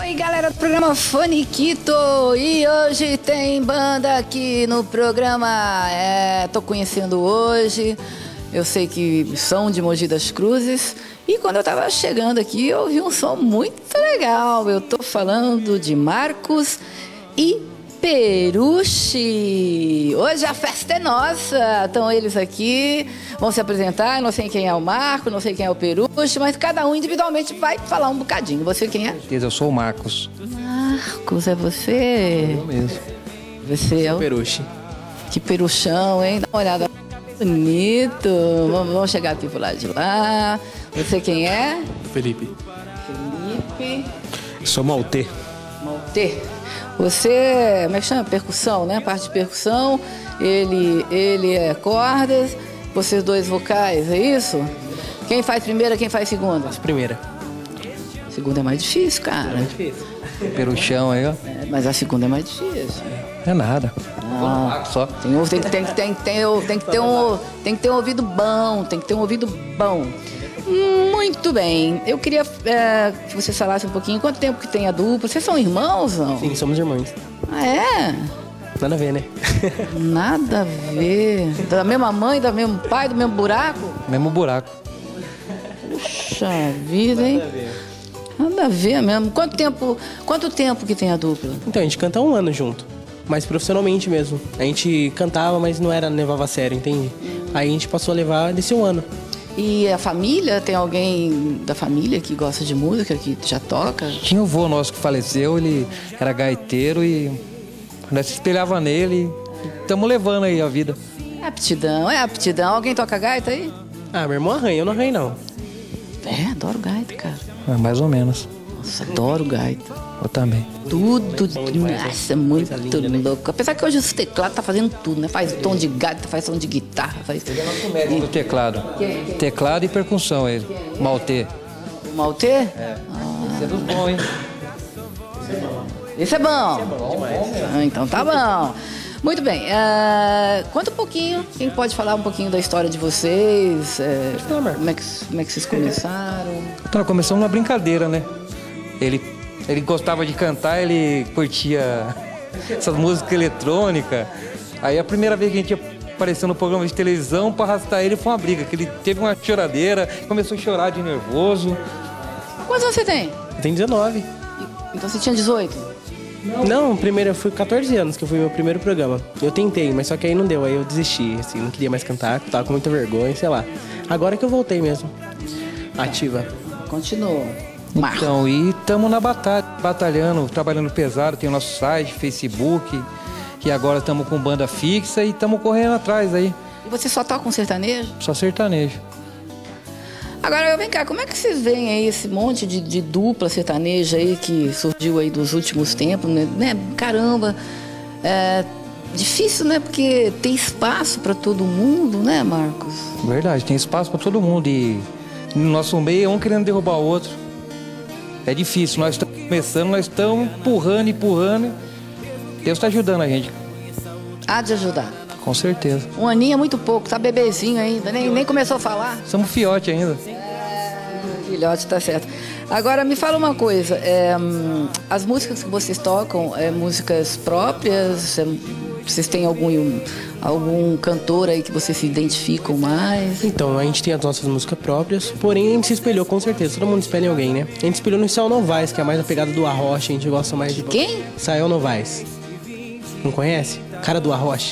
Oi, galera do programa Faniquito. E hoje tem banda aqui no programa. Tô conhecendo hoje. Eu sei que são de Mogi das Cruzes. E quando eu tava chegando aqui, eu ouvi um som muito legal. Eu tô falando de Marcos e Peruche. Hoje a festa é nossa. Estão eles aqui, vão se apresentar. Eu não sei quem é o Marco, não sei quem é o Peruche, mas cada um individualmente vai falar um bocadinho. Você quem é? Eu sou o Marcos. Marcos, é você? Eu mesmo. Você é o Peruche. Que peruchão, hein? Dá uma olhada. Bonito. Vamos chegar aqui pro lado de lá. Você quem é? Felipe. Felipe. Sou Maltê. Maltê. Você, como é que chama? Percussão, né? Parte de percussão. Ele é cordas. Vocês dois vocais, é isso? Quem faz primeira, quem faz segunda? Primeira. Segunda é mais difícil, cara. É difícil. Peruchão aí, ó. Mas a segunda é mais difícil. É nada. Só. Tem que ter um ouvido bom. Tem que ter um ouvido bom. Muito bem. Eu queria que vocês falassem um pouquinho. Quanto tempo que tem a dupla? Vocês são irmãos, não? Sim, somos irmãos. Ah, é? Nada a ver, né? Nada a ver. Da mesma mãe, do mesmo pai, do mesmo buraco? Mesmo buraco. Puxa vida, hein? Nada a ver mesmo. Quanto tempo que tem a dupla? Então, a gente canta há 1 ano junto. Mas profissionalmente mesmo. A gente cantava, mas não levava a sério, entende? Aí a gente passou a levar desse 1 ano. E a família, tem alguém da família que gosta de música, que já toca? Tinha o vô nosso que faleceu, ele era gaiteiro e nós se espelhava nele e estamos levando aí a vida. É aptidão. Alguém toca gaita aí? Ah, meu irmão arranha, eu não arranho não. Adoro gaita, cara. É, mais ou menos. Nossa, adoro gaita. Eu também. Tudo, nossa, muito louco. Apesar que hoje os teclados tá fazendo tudo, né? Faz tom de gaita, faz som de guitarra, faz... O teclado. Teclado e percussão, ele. Maltê. O Maltê? Esse é dos bons, hein? Esse é bom. Então tá bom. Muito bem. Conta um pouquinho. Quem pode falar um pouquinho da história de vocês? Como é que vocês começaram? Então, nós começamos uma brincadeira, né? Ele gostava de cantar, ele curtia essas músicas eletrônicas. Aí a primeira vez que a gente apareceu no programa de televisão, para arrastar ele foi uma briga, que ele teve uma choradeira, começou a chorar de nervoso. Quantos anos você tem? Eu tenho 19. Então você tinha 18? Não, primeiro eu fui 14 anos, que foi meu primeiro programa. Eu tentei, mas só que aí não deu, aí eu desisti, assim, não queria mais cantar, tava com muita vergonha, sei lá. Agora que eu voltei mesmo, ativa. Continua. Então, e estamos na batalhando, trabalhando pesado, tem o nosso site, Facebook, que agora estamos com banda fixa e estamos correndo atrás aí. E você só toca um sertanejo? Só sertanejo. Agora, vem cá, como é que vocês veem aí esse monte de dupla sertaneja aí que surgiu aí dos últimos tempos, né? Caramba, difícil, né? Porque tem espaço para todo mundo, né, Marcos? Verdade, tem espaço para todo mundo e no nosso meio um querendo derrubar o outro. É difícil, nós estamos começando, nós estamos empurrando. Deus está ajudando a gente. Há de ajudar. Com certeza. 1 aninho é muito pouco, tá bebezinho ainda, nem começou a falar. Somos fiote ainda. Filhote, tá certo. Agora, me fala uma coisa, as músicas que vocês tocam, músicas próprias? Vocês têm algum cantor aí que vocês se identificam mais? Então, a gente tem as nossas músicas próprias, porém a gente se espelhou com certeza, todo mundo espelha em alguém, né? A gente espelhou no Israel Novaes, que é mais a pegada do Arrocha, a gente gosta mais de... Quem? Israel Novaes. Não conhece? Cara do Arrocha.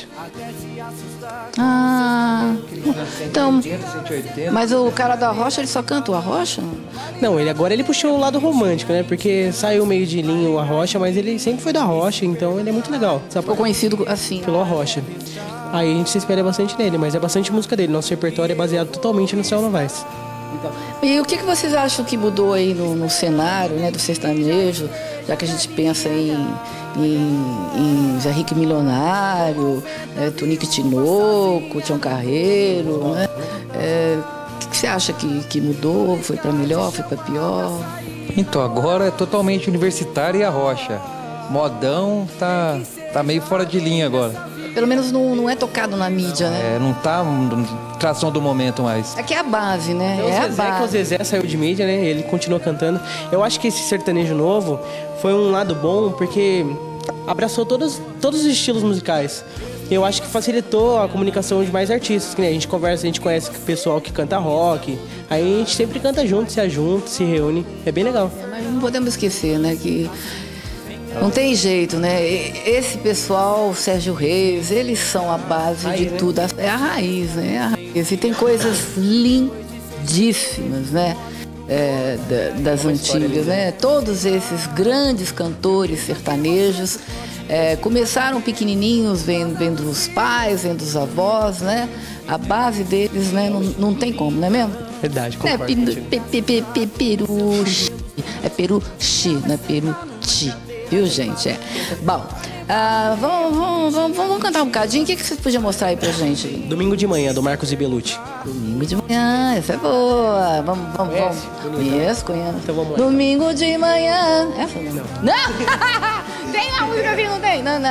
Então, mas o cara da Rocha, ele só canta o Arrocha? Não, agora ele puxou o lado romântico, né? Porque saiu meio de linha o Arrocha, mas ele sempre foi da Rocha, então ele é muito legal. Ficou conhecido assim. Pelo Arrocha. Aí a gente se espelha bastante nele, mas é bastante música dele. Nosso repertório é baseado totalmente no Israel Novaes. Então, e o que vocês acham que mudou aí no cenário, né, do sertanejo, já que a gente pensa em Zé Rico Milionário, Tonico Tinoco, Tião Carreiro, né? O que você acha que mudou? Foi para melhor, foi para pior? Então, agora é totalmente universitário e a rocha. Modão tá meio fora de linha agora. Pelo menos não é tocado na mídia, né? Não tá tração do momento mais. É que é a base, né? Então, É a que o base. Zezé saiu de mídia, né? Ele continua cantando. Eu acho que esse sertanejo novo foi um lado bom, porque abraçou todos os estilos musicais. Eu acho que facilitou a comunicação de mais artistas, que, né? A gente conversa, a gente conhece o pessoal que canta rock. Aí a gente sempre canta junto, se reúne. É bem legal. Mas não podemos esquecer, né, que não tem jeito, né? Esse pessoal, o Sérgio Reis, eles são a base de tudo. É a raiz, né? É a raiz. E tem coisas lindíssimas, né? Das antigas, né? Todos esses grandes cantores sertanejos começaram pequenininhos, vendo os pais, vendo os avós, né? A base deles, né? Não tem como, não é mesmo? Verdade, concordo. Peruchi. É peruchi, não é peruti. Viu, gente? Bom, vamos cantar um bocadinho. O que você podia mostrar aí pra gente? Domingo de Manhã, do Marcos e Bellucci. Domingo de manhã, essa é boa. Vamos. Conheço. Então vamos lá. Domingo de manhã. Essa não? Não? Tem uma música assim, não tem? Não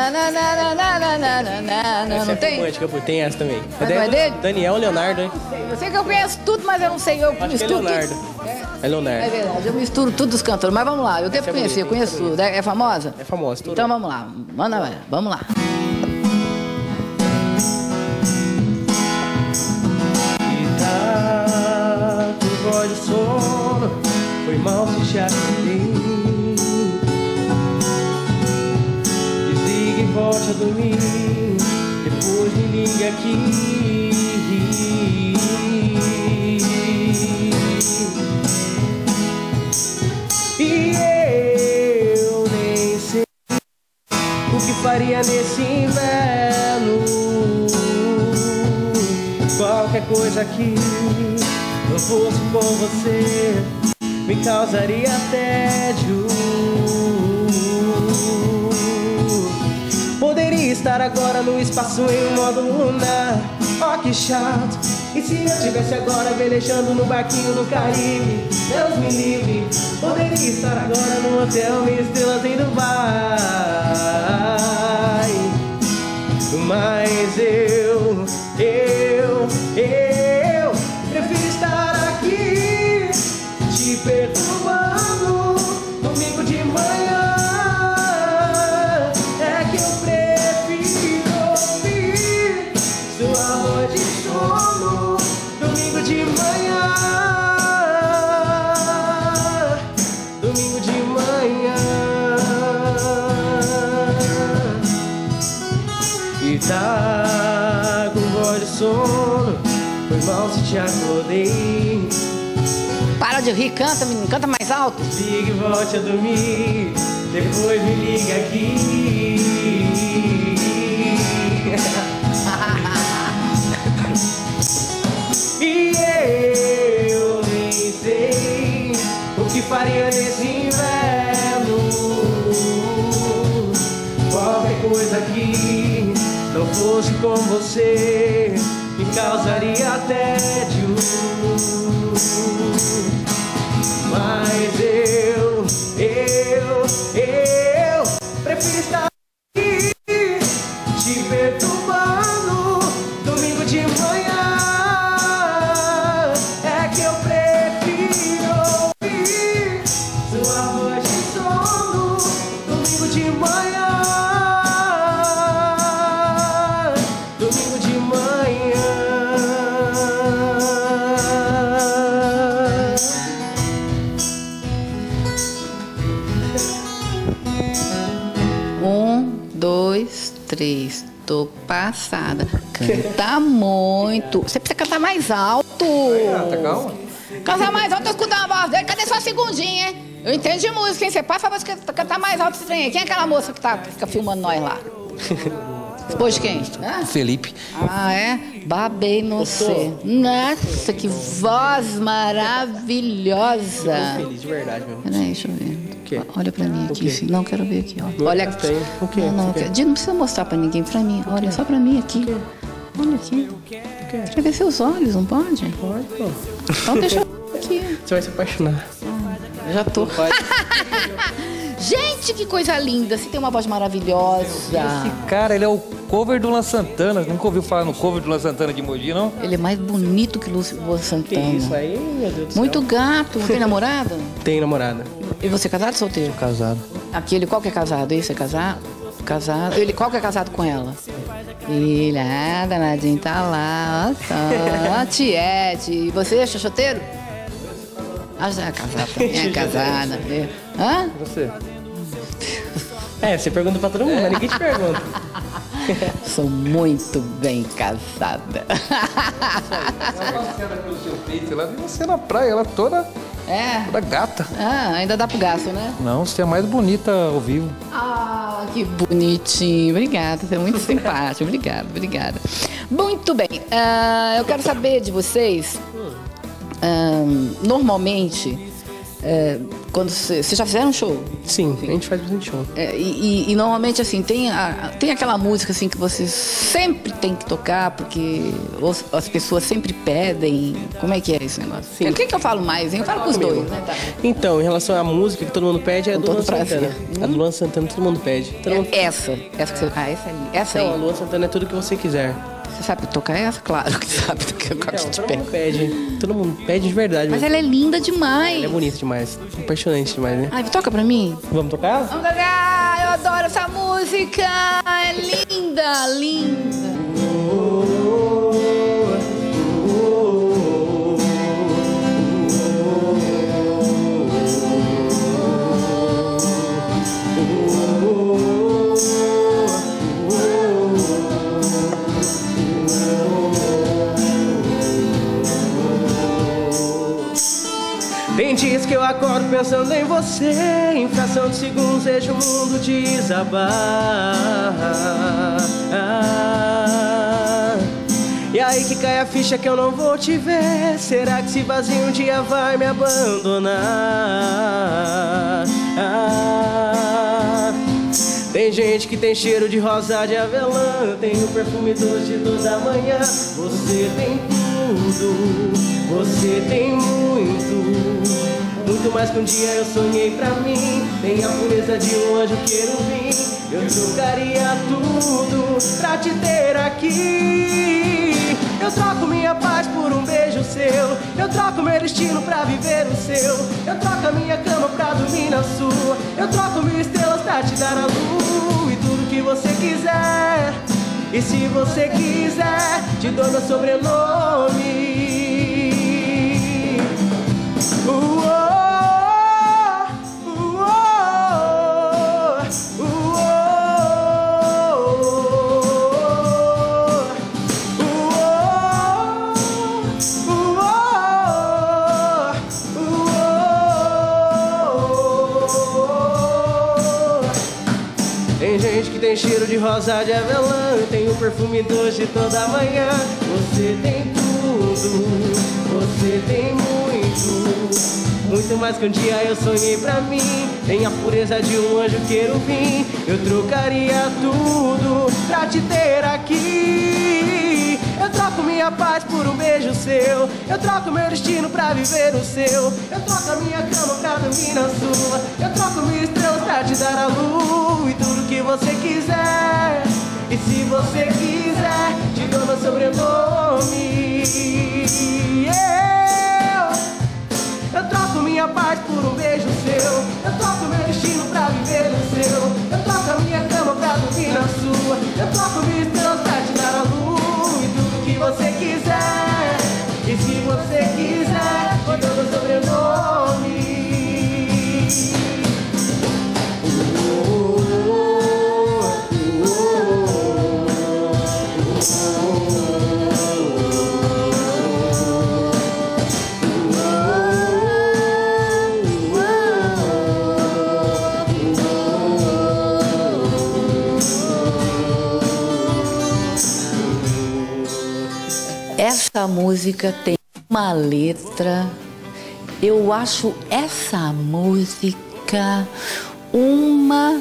Essa tem? é romântica, pô, tem essa também. Mas não é dele? Daniel Leonardo, hein? Eu sei que eu conheço tudo, mas eu não sei. Eu Acho que é misturo Leonardo. tudo. É Leonardo. É verdade, eu misturo tudo dos cantores. Mas vamos lá, eu devo conhecer, eu conheço tudo. É famosa? É famosa. Então vamos lá, manda lá, vamos lá. E tá com voz de sono, foi mal se te acordei. Desligue e volte a dormir, depois me ligue aqui. E eu nem sei o que faria nesse inverno. Qualquer coisa que não fosse com você me causaria tédio. Poderia estar agora no espaço em um modo lunar. Oh, que chato. E se eu estivesse agora velejando no barquinho no Caribe? Deus me livre. Poderia estar agora no hotel Mil Estrelas em Dubai. Mas eu prefiro estar aqui te perturbando. Domingo de manhã é que eu prefiro ouvir sua voz de sono. Domingo de manhã, domingo de manhã. E tá com voz de sono, foi mal se te acordei. Para de rir, canta, menino, canta mais alto. Ligue e volte a dormir, depois me liga aqui. E eu nem sei o que faria nesse inverno. Qualquer coisa que não fosse com você me causaria tédio. Mas eu prefiro estar aqui te perturbando. Domingo de manhã é que eu prefiro ouvir sua voz de sono. Domingo de manhã, domingo de manhã. Dois, três, tô passada. Canta muito. Você precisa cantar mais alto. Tá calma? Cantar mais alto, eu escutar a voz dele. Cadê sua segundinha, hein? Eu entendo de música, hein? Você passa pra cantar mais alto esse trem aí. Quem é aquela moça que fica filmando nós lá? Depois de quem? Hã? Felipe. Ah, é? Babei no você. Nossa, que voz maravilhosa. Feliz de verdade mesmo. Peraí, deixa eu ver. quê? Olha pra mim aqui, filho. Não, quero ver aqui, ó. Não, olha não aqui. tem. O quê? Não, O quê? não precisa mostrar pra ninguém, pra mim. Olha só pra mim aqui. Olha aqui. Quer ver seus olhos, não pode? Pode, pô. Então deixa eu ver aqui. Você vai se apaixonar. Já tô. Gente, que coisa linda. Você tem uma voz maravilhosa. Esse cara, ele é o cover do Luan Santana. Nunca ouviu falar no cover do Luan Santana de Mogi, não? Ele é mais bonito que o Luan Santana. Que isso aí, meu Deus do céu. Muito gato. Tem namorada? Tem namorada. E você é casado ou solteiro? Casado. Aquele, qual que é casado? Esse é casado? Casado. Ele, qual que é casado com ela? Ele, danadinho, tá lá, ó, ó, tiete. E você é xoxoteiro? Ah, já é casado também, é casada. Hã? Você? Você pergunta pra todo mundo, mas ninguém te pergunta. Sou muito bem casada. Passeada pelo seu peito, ela viu você na praia, ela toda gata. Ah, ainda dá pro gasto, né? Não, você é a mais bonita ao vivo. Ah, que bonitinho. Obrigada, você é muito simpático. Obrigada. Muito bem, eu quero saber de vocês, normalmente, quando vocês já fizeram um show? Sim, a gente faz bastante show. E normalmente, assim, tem aquela música assim, que vocês sempre tem que tocar, porque as pessoas sempre pedem. Como é que é esse negócio? Sim. O que eu falo mais, hein? Eu falo com os dois, né? Tá. Então, em relação à música que todo mundo pede, é a Com do Luan todo prazer. Santana. A do Luan Santana todo mundo pede. Todo mundo... Essa que você... Ah, essa ali. Essa Não, a aí. Luan Santana é tudo que você quiser. Você sabe tocar essa? Claro que sabe do que eu gosto de Todo pé. mundo pede. Todo mundo pede de verdade. Mas mesmo. ela é linda demais. Ela é bonita demais. Apaixonante demais, né? Ai, toca pra mim. Vamos tocar ela? Vamos tocar! Eu adoro essa música! É linda! Tem dias que eu acordo pensando em você, em fração de segundos vejo o mundo desabar. E aí que cai a ficha que eu não vou te ver. Será que esse vazio um dia vai me abandonar? Tem gente que tem cheiro de rosa de avelã, eu tenho perfume doce de toda manhã. Você tem tudo, você tem muito mais que um dia eu sonhei pra mim. Tem a pureza de um anjo querubim. Eu trocaria tudo pra te ter aqui. Eu troco minha paz por um beijo seu. Eu troco meu destino pra viver o seu. Eu troco a minha cama pra dormir na sua. Eu troco mil estrelas pra te dar a luz. E tudo que você quiser. E se você quiser, te dou meu sobrenome. Tem gente que tem cheiro de rosa de avelã, eu tenho perfume doce toda manhã. Você tem tudo, você tem muito mais que um dia eu sonhei pra mim. Tem a pureza de um anjo querubim. Eu trocaria tudo pra te ter aqui. Eu troco minha paz por um beijo seu. Eu troco meu destino pra viver o seu. Eu troco a minha cama pra dormir na sua. Eu troco mil estrelas pra te dar a luz. E tudo que você quiser. E se você quiser, te dou meu sobrenome. Eu troco minha paz por um beijo seu. Eu troco meu destino pra viver o seu. Eu troco a minha cama pra dormir na sua. Eu troco mil estrelas pra te dar a luz. E tudo que você quiser. E se você quiser, te dou meu sobrenome. Essa música tem uma letra. Eu acho essa música uma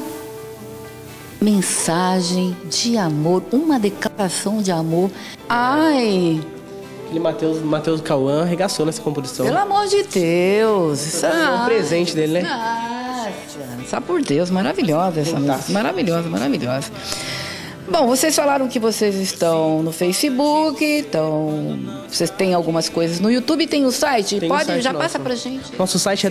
mensagem de amor, uma declaração de amor. Ai, Aquele Matheus Cauã arregaçou nessa composição. pelo amor de Deus. Isso É um presente dele, né? Nossa, Só por Deus, maravilhosa essa música. Maravilhosa, maravilhosa. Bom, vocês falaram que vocês estão no Facebook, vocês têm algumas coisas no YouTube, tem o site? Tem Pode, o site já nosso. passa pra gente. Nosso site é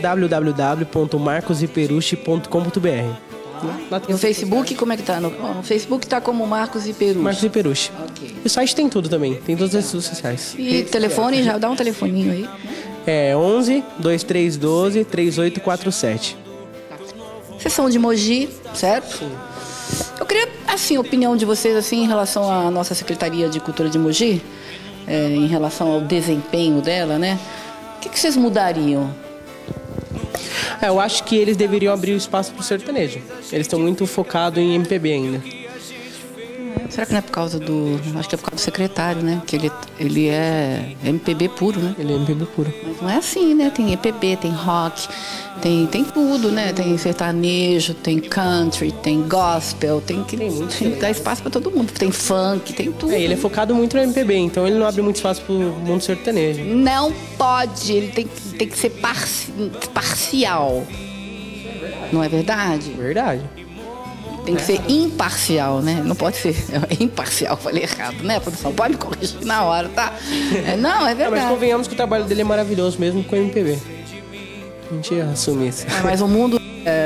www.marcosiperuche.com.br. No Facebook, como é que tá? No Facebook tá como Marcos e Peruche. Marcos e Peruche. Ok. E o site tem tudo também, tem todas as redes sociais. E telefone, já dá um telefoninho aí. É 11 2312 3847. Vocês são de Mogi, certo? Sim. Eu queria, assim, a opinião de vocês, assim, em relação à nossa Secretaria de Cultura de Mogi, em relação ao desempenho dela, né? O que vocês mudariam? Eu acho que eles deveriam abrir o espaço pro sertanejo. Eles estão muito focados em MPB ainda. Será que não é por causa do... Acho que é por causa do secretário, né? Que ele é MPB puro, né? Ele é MPB puro. Mas não é assim, né? Tem MPB, tem rock, tem tudo, né? Tem sertanejo, tem country, tem gospel, tem que dar espaço pra todo mundo. Tem funk, tem tudo. Ele é focado muito no MPB, então ele não abre muito espaço pro mundo sertanejo. Não pode, ele tem que ser parcial. Não é verdade? Verdade. Tem que ser imparcial, né? Não pode ser imparcial, falei errado, né, produção? Pode me corrigir na hora, tá? Não, é verdade. Mas convenhamos que o trabalho dele é maravilhoso mesmo com o MPB. A gente assume isso. Mas o mundo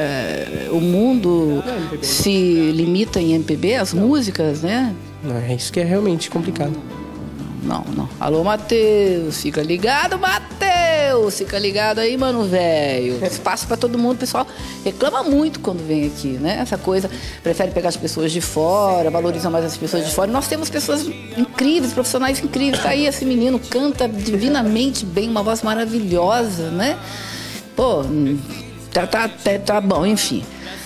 se limita em MPB, as músicas, né? Não, é isso que é realmente complicado. Não. Alô, Matheus, fica ligado, Matheus, fica ligado aí, mano, velho. Espaço pra todo mundo, o pessoal reclama muito quando vem aqui, né? Essa coisa, prefere pegar as pessoas de fora, valoriza mais as pessoas de fora. Nós temos pessoas incríveis, profissionais incríveis. Tá aí esse menino, canta divinamente bem, uma voz maravilhosa, né? Pô, tá bom, enfim.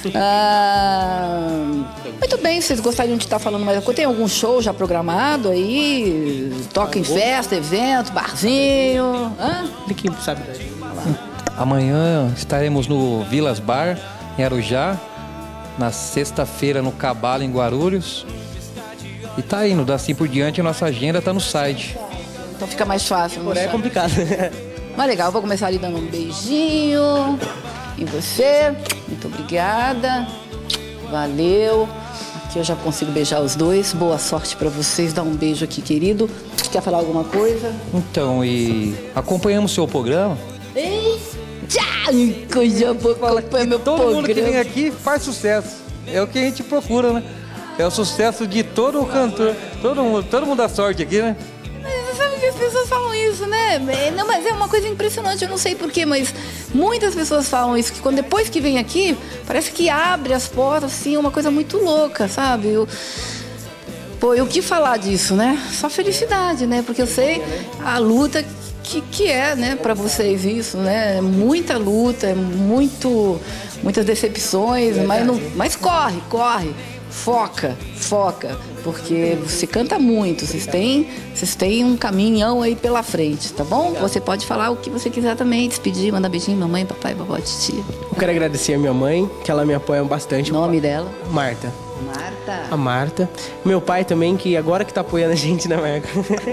Muito bem, vocês gostariam de estar falando mais alguma coisa? Tem algum show já programado aí? Toca em festa, evento, barzinho? Ele que sabe. Amanhã estaremos no Vilas Bar, em Arujá. Na sexta-feira no Cabalo, em Guarulhos. E tá indo, assim por diante, a nossa agenda tá no site. Então fica mais fácil. Porém é complicado. Mas legal, eu vou começar ali dando um beijinho em você. Muito obrigada. Valeu. Aqui eu já consigo beijar os dois. Boa sorte pra vocês. Dá um beijo aqui, querido. Quer falar alguma coisa? Então, e acompanhamos o seu programa? Eita, coisa boa. Acompanha meu todo programa. mundo que vem aqui faz sucesso. É o que a gente procura, né? É o sucesso de todo o cantor. Todo mundo dá sorte aqui, né? Mas sabe que as pessoas falam isso, né? Não, mas é uma coisa impressionante, eu não sei porquê, mas muitas pessoas falam isso, que depois que vem aqui, parece que abre as portas, assim, uma coisa muito louca, sabe? E o que falar disso, né? Só felicidade, né? Porque eu sei a luta que é, né, pra vocês isso, né? Muita luta, muitas decepções, mas corre. Foca, porque você canta muito, vocês têm um caminhão aí pela frente, tá bom? Você pode falar o que você quiser também, despedir, mandar beijinho, mamãe, papai, vovó, titia. Eu quero agradecer a minha mãe, que ela me apoia bastante. O nome dela? Marta. A Marta. Meu pai também, que agora que tá apoiando a gente na Marca.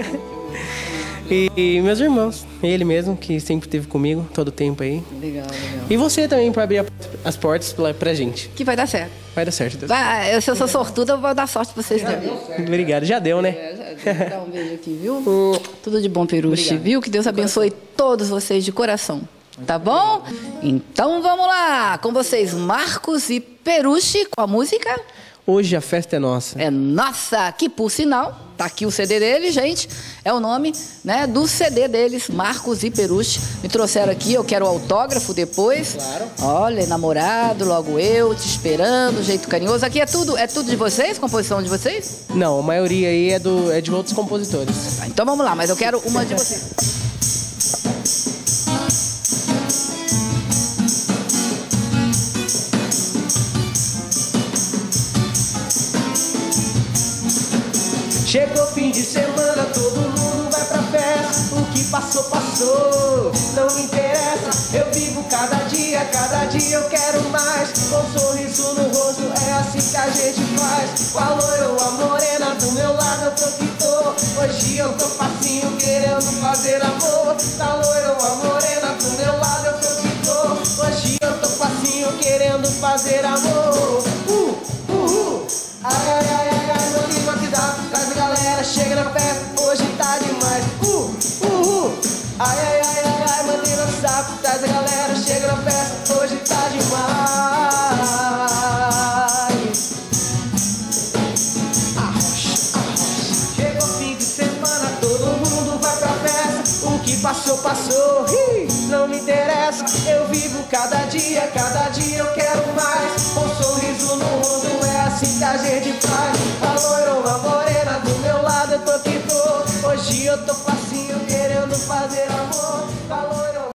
E meus irmãos, ele mesmo, que sempre esteve comigo todo o tempo aí. Legal. E você também, pra abrir as portas pra gente. Que vai dar certo. Vai dar certo. Se eu sou sortuda, eu vou dar sorte pra vocês também. Obrigado, já deu, né? Já deu. Dá um beijo aqui, viu? Tudo de bom, Peruche, obrigado. Viu? Que Deus abençoe todos vocês de coração. Tá bom? Então vamos lá, com vocês, Marcos e Peruche, com a música... Hoje a festa é nossa. É nossa, que por sinal, tá aqui o CD deles, gente. É o nome, né, do CD deles, Marcos e Peruche. Me trouxeram aqui, eu quero o autógrafo depois. Claro. Olha, namorado, logo eu, te esperando, jeito carinhoso. Aqui é tudo de vocês, composição de vocês? Não, a maioria aí é de outros compositores. Tá, então vamos lá, mas eu quero uma de vocês. Chegou fim de semana, todo mundo vai pra festa. O que passou, passou, não me interessa. Eu vivo cada dia eu quero mais. Com um sorriso no rosto, é assim que a gente faz. Com a loira ou a morena do meu lado, eu tô que tô. Hoje eu tô facinho, querendo fazer amor. Com a loira ou a morena do meu lado, eu tô que tô. Hoje eu tô facinho, querendo fazer fazer amor. Ai, ai, ai, ai, ai, manda no WhatsApp, traz a galera, chega na festa, hoje tá demais. Ai, ai, ai, ai, ai, manda no WhatsApp, traz a galera, chega na festa, hoje tá demais. Chegou fim de semana, todo mundo vai pra festa. O que passou, passou, não me interessa. Eu vivo cada dia eu quero mais. Um sorriso no rosto, é assim que a gente faz. A loira